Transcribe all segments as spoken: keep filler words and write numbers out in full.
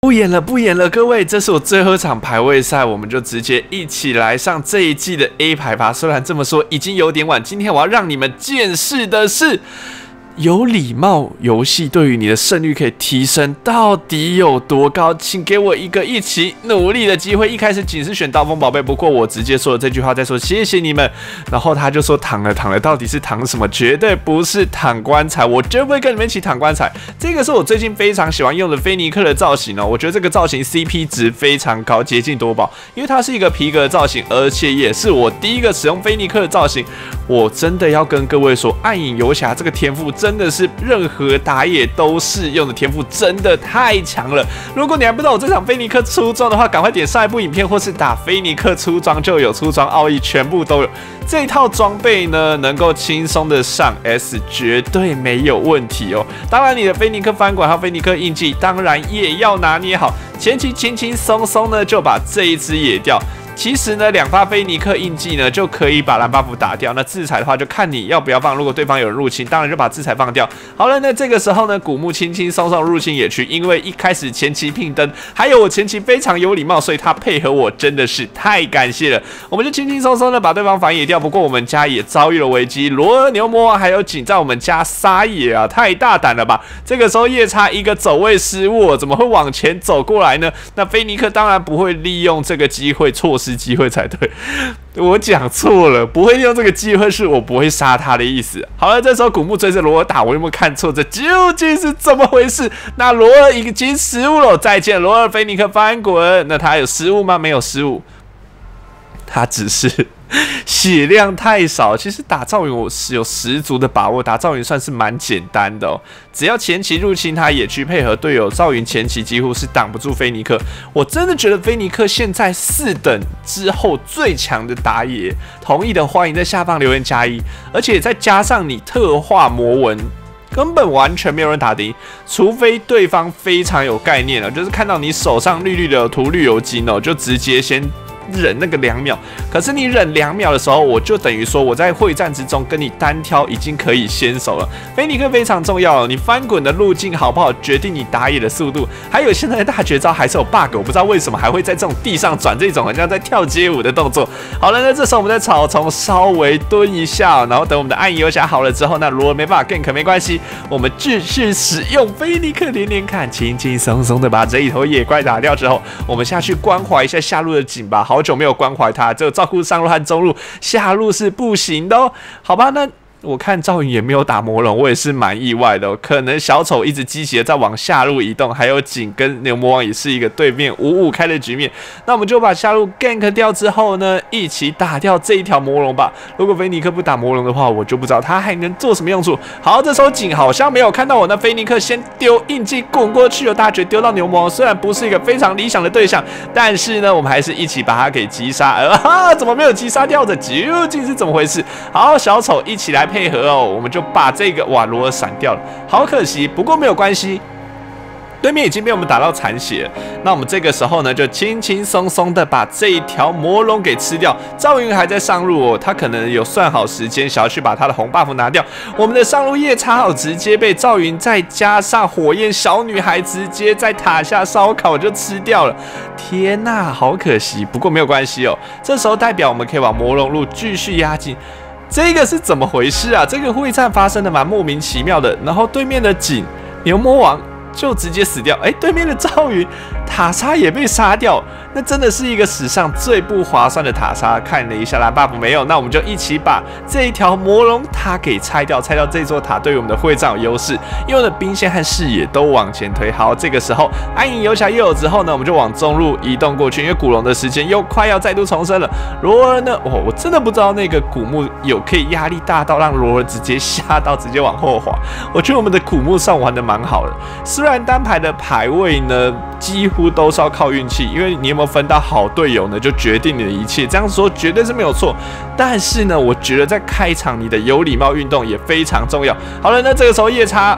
不演了，不演了，各位，这是我最后一场排位赛，我们就直接一起来上这一季的 A 排吧。虽然这么说已经有点晚，今天我要让你们见识的是。有礼貌游戏对于你的胜率可以提升到底有多高？请给我一个一起努力的机会。一开始仅是选刀锋宝贝，不过我直接说了这句话再说谢谢你们。然后他就说躺了躺了，到底是躺什么？绝对不是躺棺材，我绝不会跟你们一起躺棺材。这个是我最近非常喜欢用的菲尼克的造型哦，我觉得这个造型 C P 值非常高，接近多宝，因为它是一个皮革造型，而且也是我第一个使用菲尼克的造型。我真的要跟各位说，暗影游侠这个天赋真的是任何打野都适用的天赋，真的太强了。如果你还不知道我这场菲尼克出装的话，赶快点上一部影片，或是打菲尼克出装就有出装奥义，全部都有。这套装备呢，能够轻松的上 S， 绝对没有问题哦。当然，你的菲尼克翻滚和菲尼克印记，当然也要拿捏好。前期轻轻松松呢，就把这一只野掉。其实呢，两发菲尼克印记呢就可以把蓝 buff 打掉。那制裁的话，就看你要不要放。如果对方有人入侵，当然就把制裁放掉。好了，那这个时候呢，古木轻轻松松入侵野区，因为一开始前期聘灯，还有我前期非常有礼貌，所以他配合我真的是太感谢了。我们就轻轻松松的把对方反野掉。不过我们家也遭遇了危机，罗尔牛魔王还有锦在我们家撒野啊，太大胆了吧！这个时候夜叉一个走位失误，怎么会往前走过来呢？那菲尼克当然不会利用这个机会错失机会才对，我讲错了，不会利用这个机会是我不会杀他的意思。好了，这时候古木追着罗尔打，我有没有看错？这究竟是怎么回事？那罗尔已经失误了，再见，罗尔菲尼克翻滚。那他有失误吗？没有失误，他只是血量太少。其实打赵云我是有十足的把握，打赵云算是蛮简单的哦。只要前期入侵他野区配合队友，赵云前期几乎是挡不住菲尼克。我真的觉得菲尼克现在四等之后最强的打野，同意的欢迎在下方留言加一，而且再加上你特化魔文。根本完全没有人打得赢，除非对方非常有概念了，就是看到你手上绿绿的有涂绿油精哦，就直接先忍那个两秒。可是你忍两秒的时候，我就等于说我在会战之中跟你单挑已经可以先手了。菲尼克非常重要，你翻滚的路径好不好，决定你打野的速度。还有现在的大绝招还是有 bug， 我不知道为什么还会在这种地上转这种好像在跳街舞的动作。好了，那这时候我们在草丛稍微蹲一下，然后等我们的暗影游侠好了之后，那罗尔没办法 gank 没关系，我们继续使用菲尼克连连看，轻轻松松的把这一头野怪打掉之后，我们下去关怀一下下路的景吧。好久没有关怀他，只有照顾上路和中路，下路是不行的哦。好吧，那我看赵云也没有打魔龙，我也是蛮意外的哦。可能小丑一直积极的在往下路移动，还有景跟牛魔王也是一个对面五五开的局面。那我们就把下路 gank 掉之后呢，一起打掉这一条魔龙吧。如果菲尼克不打魔龙的话，我就不知道他还能做什么用处。好，这时候景好像没有看到我，那菲尼克先丢印记滚过去，有大绝丢到牛魔王，虽然不是一个非常理想的对象，但是呢，我们还是一起把他给击杀。呃哈，怎么没有击杀掉的？究竟是怎么回事？好，小丑一起来配合哦，我们就把这个哇罗尔闪掉了，好可惜，不过没有关系。对面已经被我们打到残血了，那我们这个时候呢，就轻轻松松的把这一条魔龙给吃掉。赵云还在上路哦，他可能有算好时间，想要去把他的红 buff 拿掉。我们的上路夜叉好直接被赵云再加上火焰小女孩直接在塔下烧烤就吃掉了。天哪，好可惜，不过没有关系哦。这时候代表我们可以往魔龙路继续压进。这个是怎么回事啊？这个会战发生的蛮莫名其妙的，然后对面的景牛魔王就直接死掉，哎，对面的赵云塔莎也被杀掉，那真的是一个史上最不划算的塔莎。看了一下蓝 buff 没有，那我们就一起把这一条魔龙塔给拆掉，拆掉这座塔对于我们的会战有优势，因为我们的兵线和视野都往前推。好，这个时候暗影游侠又有之后呢，我们就往中路移动过去，因为古龙的时间又快要再度重生了。罗尔呢，哦，我真的不知道那个古木有可以压力大到让罗尔直接吓到直接往后滑。我觉得我们的古木上玩的蛮好的，虽然单排的排位呢几乎都是要靠运气，因为你有没有分到好队友呢，就决定你的一切。这样说绝对是没有错，但是呢，我觉得在开场你的有礼貌运动也非常重要。好了，那这个时候夜叉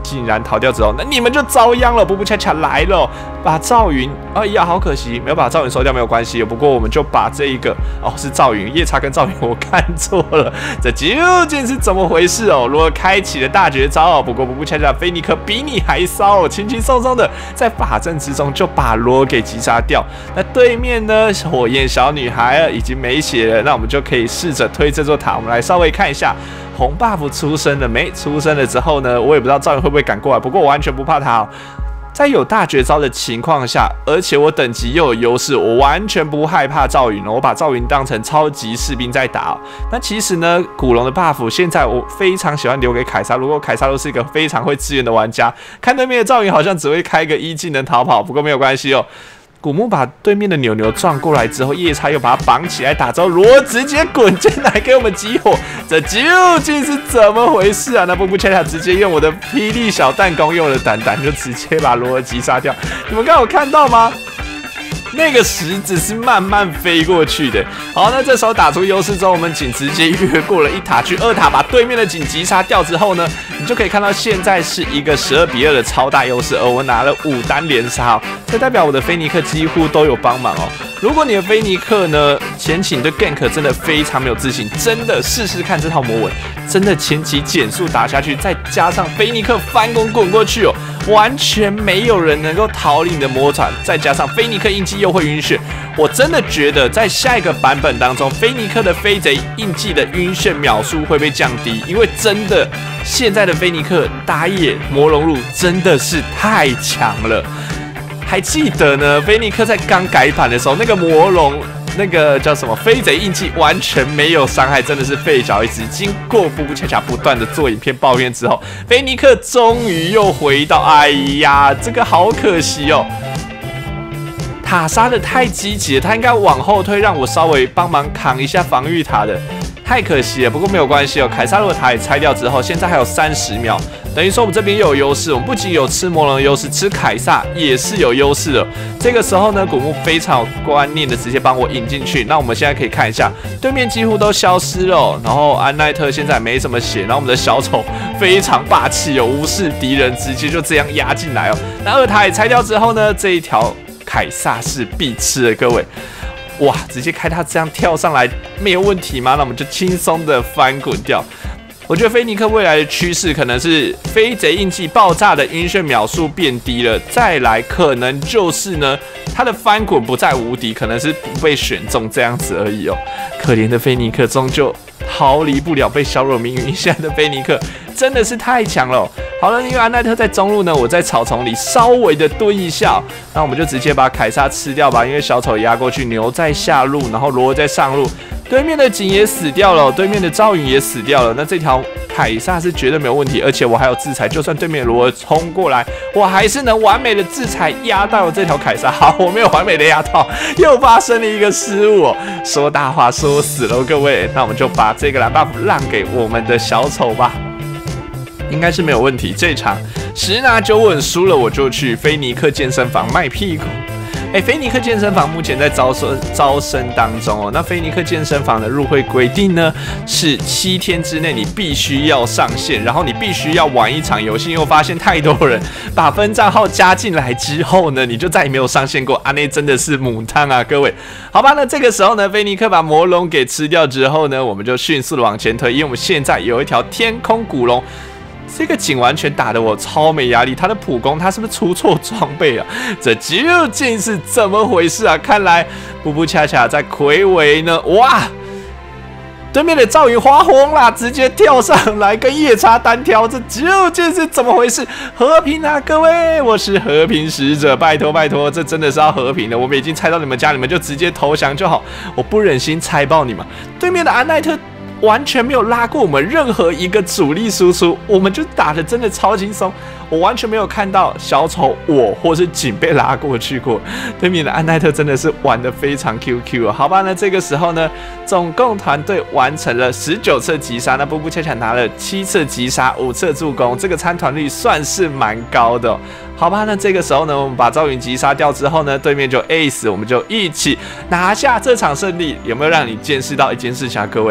竟然逃掉之后，那你们就遭殃了。布布恰恰来了，把赵云，哎呀，好可惜，没有把赵云收掉，没有关系。不过我们就把这一个，哦，是赵云，夜叉跟赵云，我看错了，这究竟是怎么回事哦？罗尔开启了大绝招哦，不过布布恰恰菲尼克比你还骚哦，轻轻松松的在法阵之中就把罗尔给击杀掉。那对面呢，火焰小女孩已经没血了，那我们就可以试着推这座塔。我们来稍微看一下。红 buff 出生了没？出生了之后呢，我也不知道赵云会不会赶过来，不过我完全不怕他哦。在有大绝招的情况下，而且我等级又有优势，我完全不害怕赵云哦。我把赵云当成超级士兵在打哦。那其实呢，古龙的 buff 现在我非常喜欢留给凯撒。如果凯撒都是一个非常会支援的玩家，看对面的赵云好像只会开个一技能逃跑，不过没有关系哦。古木把对面的牛牛撞过来之后，夜叉又把他绑起来打之后，罗直接滚进来给我们激活，这究竟是怎么回事啊？那布布恰恰直接用我的霹雳小弹弓，用了蛋蛋就直接把罗尔击杀掉。你们刚刚有看到吗？那个石子是慢慢飞过去的。好，那这时候打出优势之后，我们仅直接越过了一塔去二塔，把对面的警击杀掉之后呢，你就可以看到现在是一个十二比二的超大优势，而我拿了五单连杀哦，这代表我的菲尼克几乎都有帮忙哦。如果你的菲尼克呢前期对 gank 真的非常没有自信，真的试试看这套魔纹，真的前期减速打下去，再加上菲尼克翻滚滚过去哦，完全没有人能够逃离你的魔爪，再加上菲尼克印记又会晕眩，我真的觉得在下一个版本当中，菲尼克的飞贼印记的晕眩秒数会被降低，因为真的现在的菲尼克打野魔龙路真的是太强了。还记得呢，菲尼克在刚改版的时候，那个魔龙那个叫什么飞贼印记完全没有伤害，真的是废脚一只。经过布布恰恰不断的做影片抱怨之后，菲尼克终于又回到，哎呀，这个好可惜哦。塔杀的太积极了，他应该往后退，让我稍微帮忙扛一下防御塔的，太可惜了。不过没有关系哦，凯撒洛塔也拆掉之后，现在还有三十秒，等于说我们这边又有优势。我们不仅有吃魔龙的优势，吃凯撒也是有优势的。这个时候呢，古木非常有观念的直接帮我引进去。那我们现在可以看一下，对面几乎都消失了、哦，然后安奈特现在没什么血，然后我们的小丑非常霸气哦，无视敌人，直接就这样压进来哦。那二塔也拆掉之后呢，这一条凯撒是必吃的，各位。哇，直接开他这样跳上来没有问题吗？那我们就轻松的翻滚掉。我觉得菲尼克未来的趋势可能是飞贼印记爆炸的晕眩秒数变低了，再来可能就是呢，他的翻滚不再无敌，可能是不被选中这样子而已哦。可怜的菲尼克终究逃离不了被削弱命运，现在的菲尼克真的是太强了、哦。好了，因为安奈特在中路呢，我在草丛里稍微的蹲一下、哦，那我们就直接把凯撒吃掉吧。因为小丑压过去，牛在下路，然后罗在上路，对面的景也死掉了，对面的赵云也死掉了。那这条凯撒是绝对没有问题，而且我还有制裁，就算对面的罗冲过来，我还是能完美的制裁压到这条凯撒。好，我没有完美的压到，又发生了一个失误、哦，说大话说死了，各位。那我们就把这个蓝 buff 让给我们的小丑吧。应该是没有问题。这场十拿九稳，输了我就去菲尼克健身房卖屁股。哎，菲尼克健身房目前在招生招生当中哦。那菲尼克健身房的入会规定呢，是七天之内你必须要上线，然后你必须要玩一场游戏。因为我发现太多人把分账号加进来之后呢，你就再也没有上线过啊，那真的是母汤啊，各位。好吧，那这个时候呢，菲尼克把魔龙给吃掉之后呢，我们就迅速的往前推，因为我们现在有一条天空古龙。这个景完全打得我超没压力，他的普攻他是不是出错装备啊？这究竟是怎么回事啊？看来布布恰恰在睽违呢，哇！对面的赵云花红啦，直接跳上来跟夜叉单挑，这究竟是怎么回事？和平啊，各位，我是和平使者，拜托拜托，这真的是要和平的。我们已经猜到你们家，你们就直接投降就好，我不忍心猜爆你们。对面的安奈特。完全没有拉过我们任何一个主力输出，我们就打得真的超轻松。我完全没有看到小丑我或是景被拉过去过。对面的安奈特真的是玩得非常 Q Q 哦。好吧，那这个时候呢，总共团队完成了十九次击杀，那布布恰恰拿了七次击杀，五次助攻，这个参团率算是蛮高的、哦。好吧，那这个时候呢，我们把赵云击杀掉之后呢，对面就 ace， 我们就一起拿下这场胜利。有没有让你见识到一件事情啊，各位？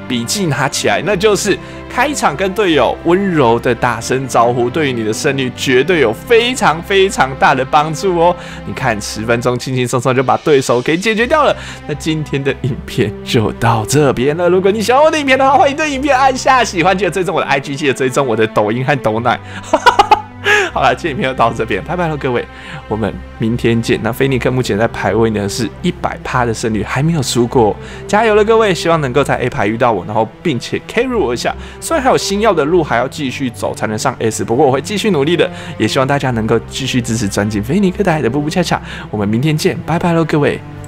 笔记拿起来，那就是开场跟队友温柔的打声招呼，对于你的胜率绝对有非常非常大的帮助哦。你看，十分钟轻轻松松就把对手给解决掉了。那今天的影片就到这边了。如果你喜欢我的影片的话，欢迎对影片按下喜欢，记得追踪我的 I G， 记得追踪我的抖音和抖奶。好了，今天影片就到这边，拜拜喽，各位，我们明天见。那菲尼克目前在排位呢是一百趴的胜率，还没有输过，加油了，各位！希望能够在 A 排遇到我，然后并且 carry 我一下。虽然还有星耀的路还要继续走才能上 S， 不过我会继续努力的，也希望大家能够继续支持专辑菲尼克带来的步步恰恰。我们明天见，拜拜喽，各位。